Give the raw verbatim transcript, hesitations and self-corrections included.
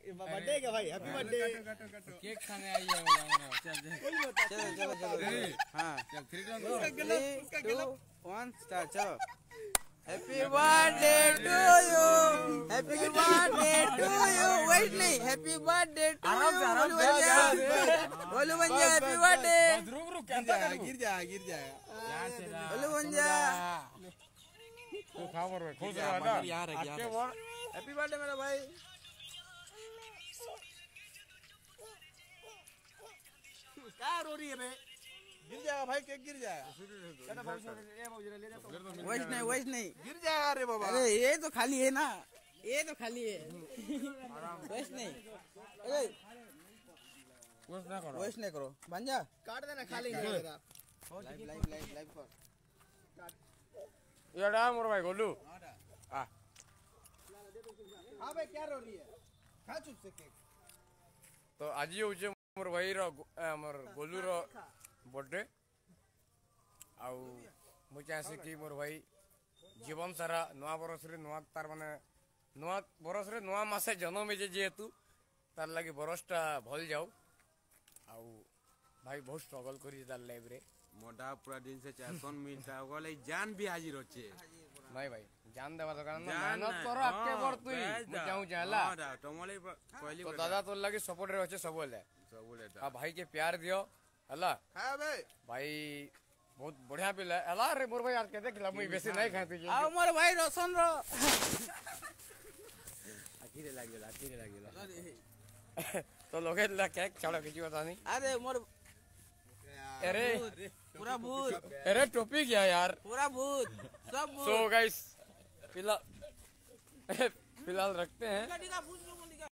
Birthday क्या भाई? Happy birthday. Cake खाने आई है। चल चलो चलो चलो हाँ चल थ्री टू वन स्टार्ट चलो। Happy birthday to you, happy birthday to you. Wait नहीं, हैप्पी बर्थडे टू यू। बोलो बंजा हैप्पी बर्थडे। रुक रुक क्या गिर जाएगा गिर जाएगा बोलो बंजा तू खा मर खुश रह ना यार हैप्पी बर्थडे मेरा भाई। क्या रो रही है बे? गिर जाएगा भाई केक गिर जाएगा। वैस नहीं वैस नहीं गिर जाएगा रे बाबा। अरे ये तो खाली है ना, ये तो खाली है। वैस नहीं अरे वैस ना करो वैस नहीं करो बंजा काट देना खाली नहीं मेरा। लाइव लाइव लाइव लाइव कर ये डा मोर भाई गोलू आ हाँ भाई क्या रो रही है? खा चुप से केक। तो आज ही होचे मोर भाई रो मोर गोलू रो बर्थडे आउ मु चाहे कि मोर भाई जीवन सारा नुआ बरस रे नुआ तार माने नुआ बरस रे नुआ मासे जन्म जे जेतु तार लागि बरसटा भल जाऊ आउ भाई बहुत स्ट्रगल करी तार लाइफ रे मोटा पूरा दिन से चारसन मिलता गले जान भी हाजिर होचे नहीं भाई जान देवा दरकार ना मेहनत करो आके कर तुई मु चाहू चाहला हां तमले पहली तो दादा तो लागि सपोर्ट रे होचे सबले सबले आ भाई के प्यार दियो हला हां भाई भाई बहुत बढ़िया पिला हला रे मोर भाई आज के देखला मुई बेसी नहीं खाती आ मोर भाई रोशन रो आखिरे लागेला आखिरे लागेला तो लोगे ला केक चढ़ा किसी पता नहीं अरे मोर अरे पूरा भूत अरे टोपी क्या यार पूरा भूत सब भूत। सो गाइस फिलहाल फिलहाल रखते हैं।